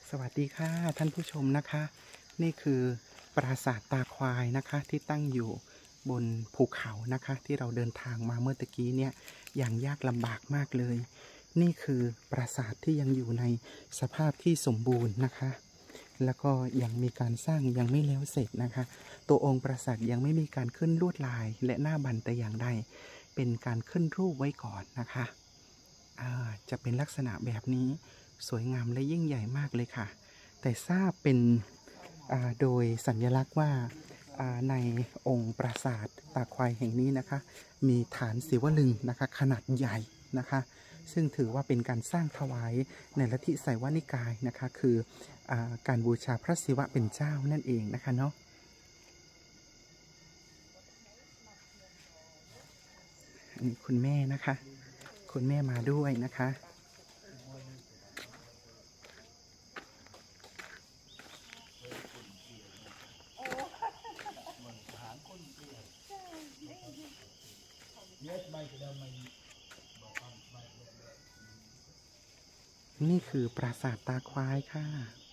สวัสดีค่ะท่านผู้ชมนะคะนี่คือปราสาทตาควายนะคะที่ตั้งอยู่บนภูเขานะคะที่เราเดินทางมาเมื่อตะกี้เนี่ยอย่างยากลำบากมากเลยนี่คือปราสาทที่ยังอยู่ในสภาพที่สมบูรณ์นะคะแล้วก็ยังมีการสร้างยังไม่แล้วเสร็จนะคะตัวองค์ปราสาทยังไม่มีการขึ้นลวดลายและหน้าบันแต่อย่างใดเป็นการขึ้นรูปไว้ก่อนนะคะจะเป็นลักษณะแบบนี้สวยงามและยิ่งใหญ่มากเลยค่ะแต่ทราบเป็นโดยสัญลักษณ์ว่าในองค์ปราสาทตาควายแห่งนี้นะคะมีฐานศิวลึงนะคะขนาดใหญ่นะคะซึ่งถือว่าเป็นการสร้างถวายในลัทธิไสยวนิกายนะคะคือการบูชาพระศิวะเป็นเจ้านั่นเองนะคะเนาะนี่คุณแม่นะคะคุณแม่มาด้วยนะคะนี่คือปราสาทตาควายค่ะ